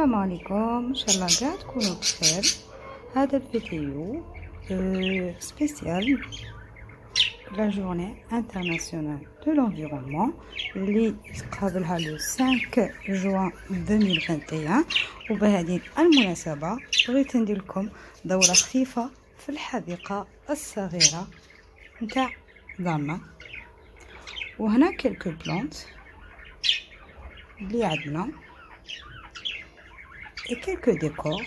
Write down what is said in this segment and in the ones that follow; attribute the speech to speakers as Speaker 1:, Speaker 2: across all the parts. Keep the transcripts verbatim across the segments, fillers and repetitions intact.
Speaker 1: السلام عليكم، ان شاء الله قاعد تكونوا بخير. هذا الفيديو سبيسيال لا جورني انترناسيونال دو لونفيرونمون اللي قابلها لو خمسة جوان ألفين وواحد وعشرين. وبهذه المناسبه بغيت ندير لكم دوره خفيفه في الحديقه الصغيره نتاع دارنا. وهنا كيلكو بلانت اللي عندنا et quelques décors.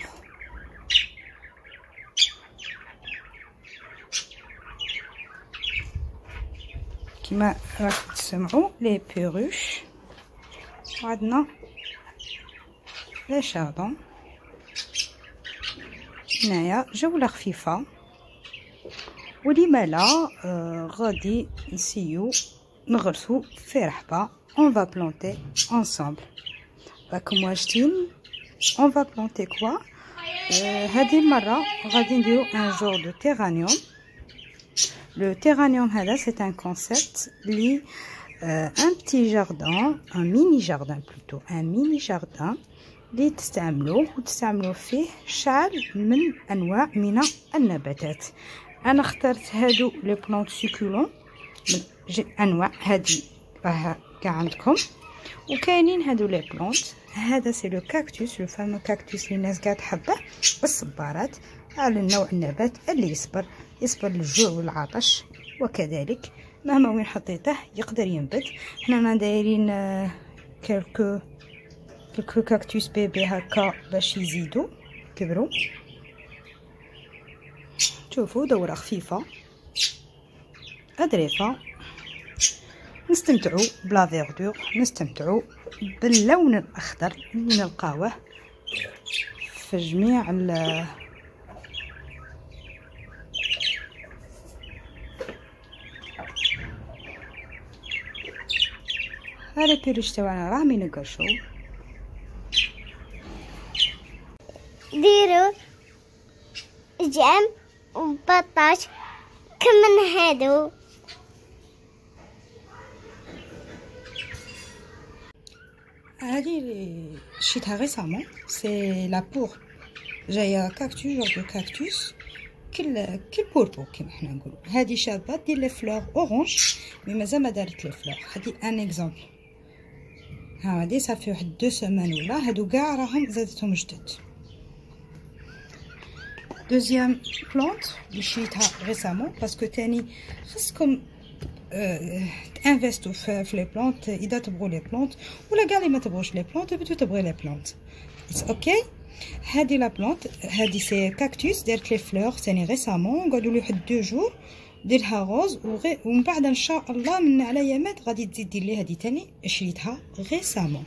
Speaker 1: كما راكم تسمعوا لي بيروش، وعندنا لي شاردون. هنايا جولة خفيفة، ولما لا آه غادي نسيو نغرسو في رحبة. on va planter ensemble. راكم واجدين on va planter quoi? هذه المرة غادي نديرو un genre de terranium. Le terranium هذا c'est un concept li euh, un petit jardin, un mini jardin plutôt, un mini jardin اللي تستعملوه وتستعملوا فيه شعل من انواع من النباتات. انا اخترت هادو لي بلانت سيكولون من انواع هذه راه كاع عندكم، وكاينين هادو لي بلانت. هذا سي لو كاكتوس، لو فامو كاكتوس اللي الناس قاعد تحبه بالصبارات، على النوع النبات اللي يصبر يصبر للجوع والعطش، وكذلك مهما وين حطيته يقدر ينبت. حنا دايرين كلكو كلكو كاكتوس بيبي هكا باش يزيدوا كبروا. شوفوا دوره خفيفه ظريفه، نستمتعوا بلا فيردور، نستمتعوا باللون الاخضر اللي نلقاوه في جميع ال هذا البيروش تاعنا راه من نقرشو.
Speaker 2: ديروا جام وبطاش كمن هادو.
Speaker 1: هذه شريتها ريسامون، سي لا بور جايه كاكتوس جور دو كاكتوس كل كل بوربو كيما حنا نقولوا. هذه شابه دير لي فلور اورانج مي مازال ما دارت لي فلور. هذه ان اكزامبل، ها هذه صافي واحد دو سيمان ولا هادو كاع راهم زادتهم جدد. دوزيام بلانت اللي شريتها ريسامون باسكو تاني خصكم أه تانفستو في, في لي بلانت اذا تبغوا لي بلانت، ولا كاع اللي ما تبغوش لي بلانت بدو تبغي لي بلانت اوكي. هذه لا بلانت هذه سي كاكتوس دارت لي فلور ثاني ريسامون، قعدوا لي واحد دو جور ديرها روز، ومن بعد ان شاء الله من على يامات غادي تزيد دير لي هذه ثاني شريتها ريسامون.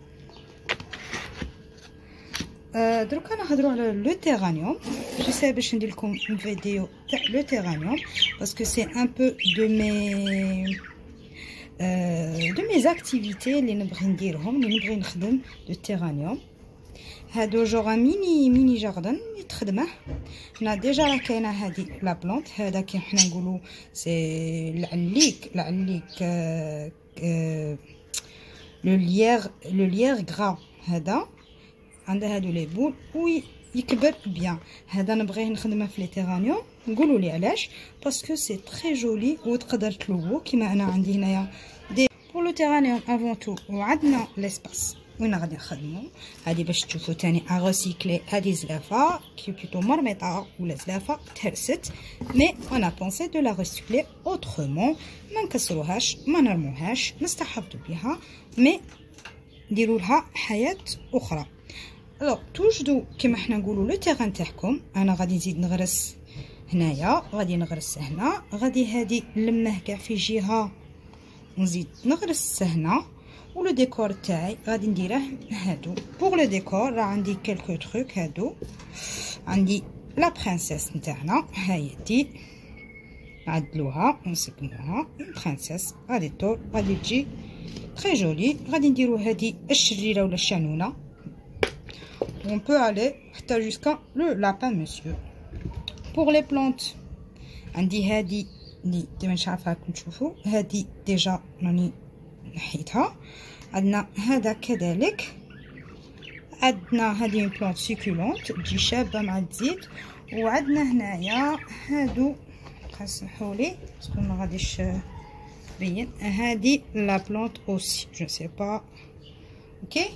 Speaker 1: أه دروكا نهضروا على لو تيرانيوم. جو سي باش ندير لكم فيديو تاع لو تيرانيوم باسكو سي ان بو دو مي دو مي زاكتيفيتي اللي نبغي نديرهم، اللي نبغي نخدم لو تيرانيوم. هادو جوغا ميني ميني جاردن يتخدمه. هنا ديجا راه كاينه هادي لا بلانت، هذا كي حنا نقولوا سي العليك العليك أه أه لو ليير لو ليير غرا. هذا عنده هادو لي بول وي يكبر بيان. هذا نبغيه نخدمه في لي تيرانيوم. نقولوا لي علاش؟ باسكو سي تري جولي وتقدر تلوو كيما انا عندي هنايا دي بور لو تيرانيوم افون تو. وعندنا ليسباس وين غادي نخدمو. هادي باش تشوفوا تاني اغوسيكلي هادي زلافه كي بلوتو مرميطه ولا زلافه تهرست، مي انا بونسي دو لا ريسيكلي اوترومون. ما نكسروهاش ما نرموهاش نستحفظوا بها، مي نديروا لها حياه اخرى. الوغ توجدوا كيما حنا نقولوا لو تيران تاعكم. انا غادي نزيد نغرس هنايا، غادي نغرس هنا، غادي هادي نلمه كاع في جهه نزيد نغرس هنا. ولو ديكور تاعي غادي نديره هادو. بوغ لو ديكور راه عندي كلكو تروك. هادو عندي لا برانسيس نتاعنا، هاهي دي نعدلوها ونسكنوها. برانسيس غادي طول غادي تجي تري جولي. غادي نديرو هادي الشريره ولا الشانونه. On peut aller حتى jusqu'à le lapin monsieur. Pour les plantes عندي هادي اللي ديما مش عارفه راكم تشوفوا، هادي ديجا راني نحيتها. عندنا هذا كذلك، عندنا هذه بلانت سيكولونت تجي شابه مع الزيت. وعندنا هنايا هادو سمحوا لي باسكو ما غاديش بين هذه لا بلانت اوسي جو سي با اوكي.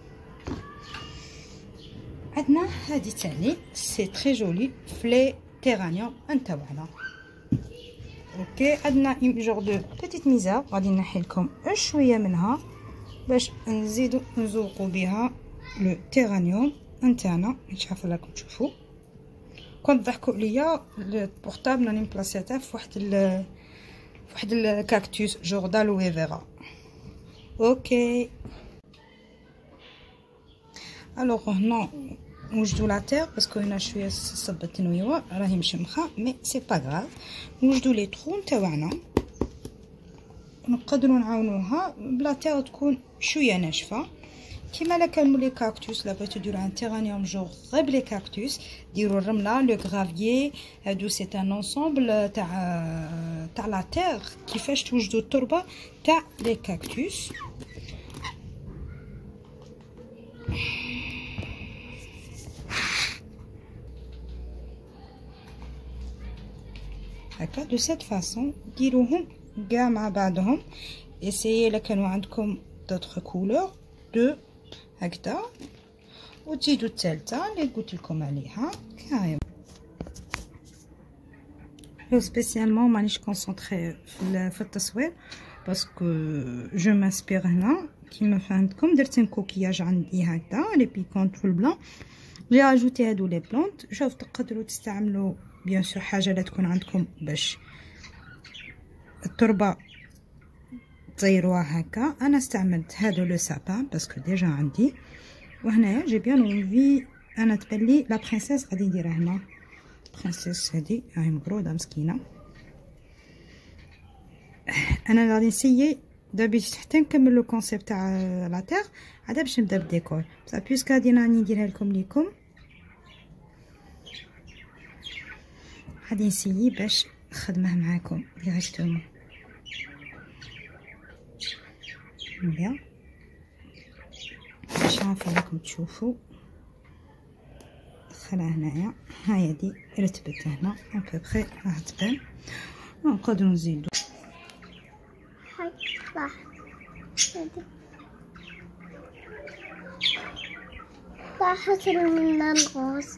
Speaker 1: عندنا هذه تاني سي تري جولي فلي تيرانيوم نتاعنا اوكي. عندنا اون جور دو بيتيت ميزار غادي نحي لكم شويه منها باش نزيدو نزوقو بها لو تيرانيوم نتاعنا. مش عارفه راكم تشوفوا كنت ضحكوا عليا البورطابل راني مبلاصيتها في واحد ال واحد الكاكتوس جور دالوي فيرا اوكي. الوغ هنا نوجدو لا تير باسكو هنا شويه صبت التنويوه راهي مشمخه مي سي با غاف. نوجدو لي طرو نتاعنا نقدروا نعاونوها بلا تير تكون شويه ناشفه كيما لا كانوا لي كاكتوس. لا بغيتو ديروا ان تيرانيوم جور غير لي كاكتوس ديروا الرمله لو غرافيي هادو سي ان انصومبل تاع تاع لا تير كيفاش توجدوا التربه تاع لي كاكتوس. هكا دو سيت فاصون ديروهم كاع مع بعضهم. اسيي الا كانوا عندكم دوطخ كولور دو هكذا وتزيدوا الثالثه اللي قلت لكم عليها كاريم. لو سبيسيالمون مانيش كونسونطري في التصوير باسكو جو مانسبير هنا كيما فهمتكم. درت كوكياج عندي هكذا لي بيكونت في البلان جي اجوتي هادو لي بلونط. شوف تقدروا تستعملوا بيان سور حاجه لا تكون عندكم باش التربه طيروها هكا. انا استعملت هادو لو سابان باسكو ديجا عندي. وهنايا جي بيان اونفي انا تبان لي لا برينسيس غادي نديرها هنا. برينسيس هادي راهي مقروده مسكينه. انا غادي نسيي دابا حتى نكمل لو كونسيبت تاع لا تير عاد باش نبدا بالديكور بصح بيسك غادي راني نديرها لكم ليكم غادي نسيي باش نخدمه معاكم ديريكتومون. بيان باش عارفه راكم تشوفوا دخلها هنايا. هاهي دي رتبت هنا ا بوبري راح تبان. نقدروا نزيدو
Speaker 2: هاي صح طاحت من الغوص.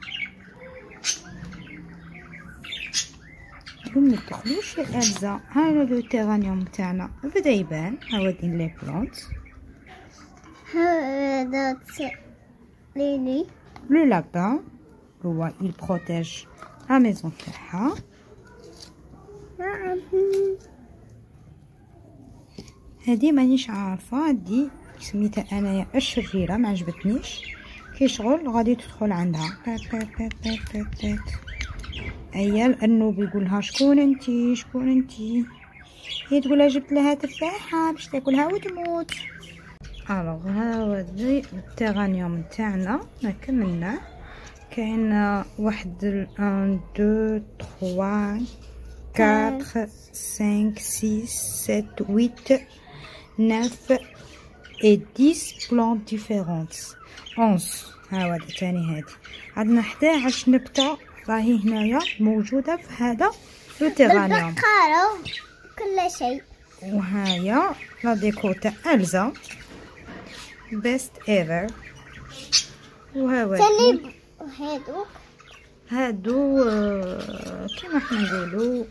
Speaker 1: ما تدخلوش لإلزا. هذا لو تيرانيوم تاعنا بدا يبان. هاودين لي بلونط
Speaker 2: هذا ليلي
Speaker 1: لو لابان هو il protège la maison تاعها. هادي مانيش عارفه هادي سميتها انايا الشريره ما عجبتنيش كي شغل غادي تدخل عندها ايا الارنوب يقولها شكون انتي شكون انتي. هي تقولها جبت لها تفاحه باش تاكلها وتموت. الوغ هاودي التيرانيوم تاعنا ما كملناه. كاين واحد واحد اثنين ثلاثة أربعة خمسة ستة سبعة ثمانية تسعة et dix plantes différentes. onze هاودي تاني هادي. عندنا إحدى عشر نبتة راهي هنايا موجودة في هذا لو تيرانيوم
Speaker 2: بالبقالة كل شيء.
Speaker 1: وهايا لا ديكو تاع إلزا بيست ايفر. وهاودي
Speaker 2: تاني هادو
Speaker 1: هادو كيما حنا نقولوا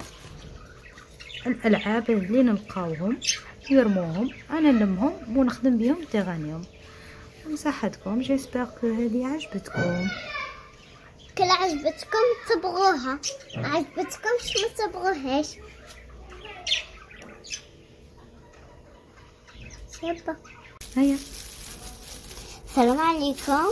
Speaker 1: الالعاب اللي نلقاوهم يرموهم انا نلمهم ونخدم بهم تيرانيوم. بصحتكم جيسبر كو هذه عجبتكم.
Speaker 2: كل عجبتكم تبغوها عجبتكمش ما تبغوهاش. يلا
Speaker 1: هيا
Speaker 2: السلام عليكم.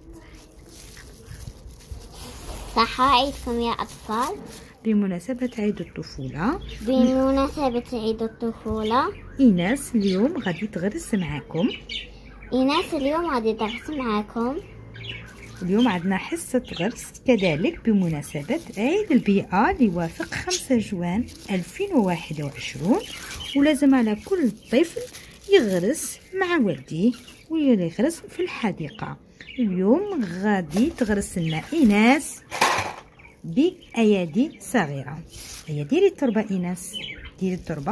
Speaker 2: صحة عيدكم يا أطفال.
Speaker 1: بمناسبة عيد الطفولة
Speaker 2: بمناسبة عيد الطفولة
Speaker 1: إيناس اليوم غادي تغرس معاكم.
Speaker 2: إيناس اليوم غادي تغرس معاكم.
Speaker 1: اليوم عندنا حصة غرس كذلك بمناسبة عيد البيئة اللي يوافق خمسة جوان ألفين وواحد وعشرين. ولازم على كل طفل يغرس مع والديه واللي يغرس في الحديقة. اليوم غادي تغرس لنا إيناس بأيادي صغيرة. هيا ديري التربة إيناس، ديري التربة.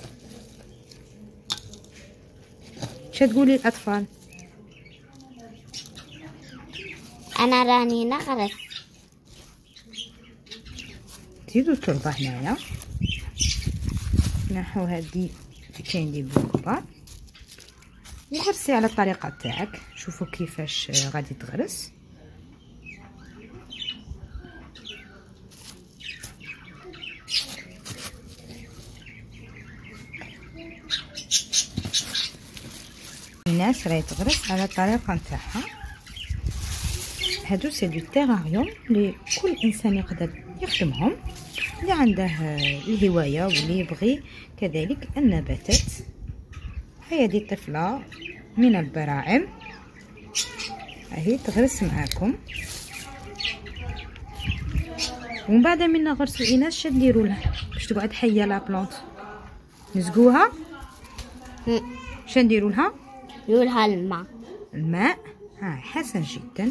Speaker 1: اش تقولي للأطفال؟
Speaker 2: أنا راني نغرس.
Speaker 1: زيدوا التربة هنايا، نحو هادي كاين لي بالكبار وغرسي على الطريقة تاعك. شوفوا كيفاش غادي تغرس. الناس راهي تغرس على الطريقة نتاعها. هادو سي دو تيراريوم اللي كل انسان يقدر يخدمهم، اللي عنده الهواية واللي يبغي كذلك النباتات. هيا دي طفلة من البراعم هي تغرس معاكم. ومن بعد من نغرسوا إيناس شا نديروا لها باش تقعد حية لا بلونط؟ نسقوها؟ شا نديروا لها؟
Speaker 2: نديروا لها الماء.
Speaker 1: الماء؟ ها حسن جدا.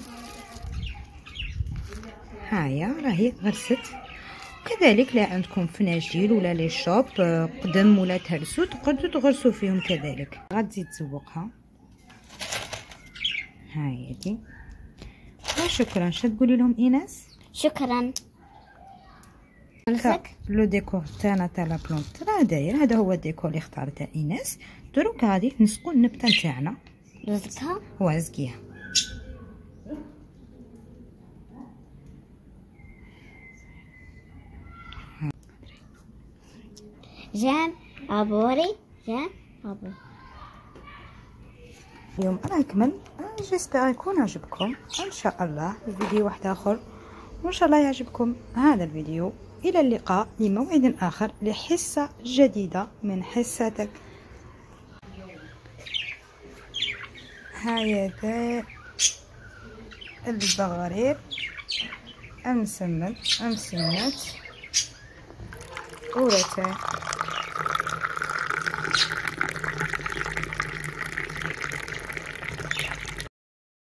Speaker 1: هايا راهي غرست. كذلك لا عندكم فناجيل ولا لي شوب قدم ولا تهرسوا تقدروا تغرسوا فيهم كذلك. غتزيد تزوقها. هاي دي. وشكرا. شا تقولي لهم إيناس؟
Speaker 2: شكرا.
Speaker 1: نمسك لو ديكور تاعنا تاع لا بلونط راه داير. هذا هو الديكور اللي اختارته إيناس. دروك غادي نسقوا النبته نتاعنا.
Speaker 2: رزقها؟
Speaker 1: هو رزقيها.
Speaker 2: جان عبوري جان عبوري.
Speaker 1: اليوم راه كمل. جيسبر يكون عجبكم ان شاء الله. الفيديو واحد اخر وان شاء الله يعجبكم هذا الفيديو. الى اللقاء لموعد اخر لحصة جديدة من حصتك. هذا البغرير المسمن المسمات ورثة